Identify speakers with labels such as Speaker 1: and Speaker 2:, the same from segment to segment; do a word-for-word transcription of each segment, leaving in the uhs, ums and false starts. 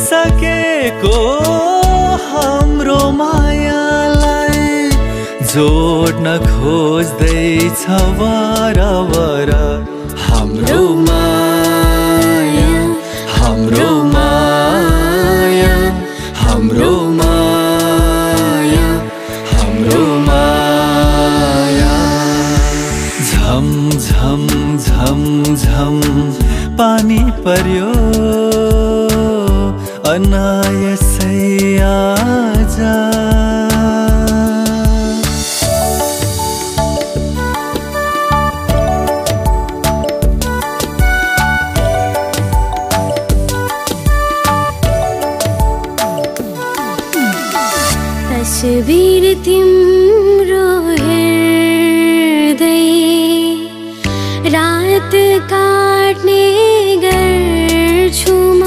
Speaker 1: सकेको हाम्रो मायालाई जोड्न खोज्दैछ वरवर हाम्रो माया हाम्रो माया हाम्रो माया हाम्रो माया झम झम झम झम पानी पर्यो अनायसै आजा
Speaker 2: तस्बिर तिम्रो हेर्दै रात काट्ने गर्छु म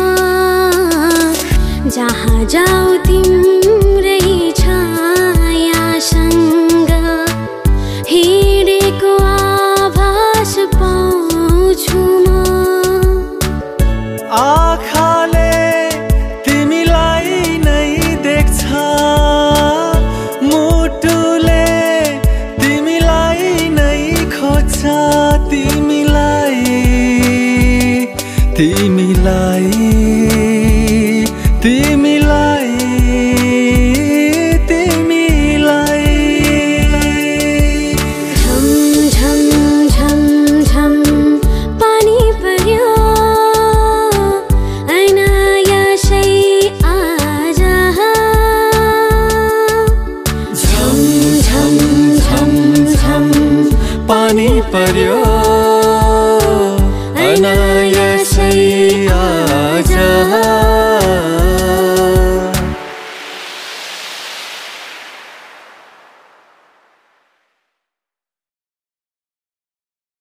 Speaker 2: जहाँ जाऊ तिम्रै छायासँग हिँडेको आभास पाउँछु म
Speaker 1: आँखाले तिमीलाई नै देख्छ मुटुले तिमीलाई नै खोज्छ तिमीलाई तिमीलाई तिमीलाई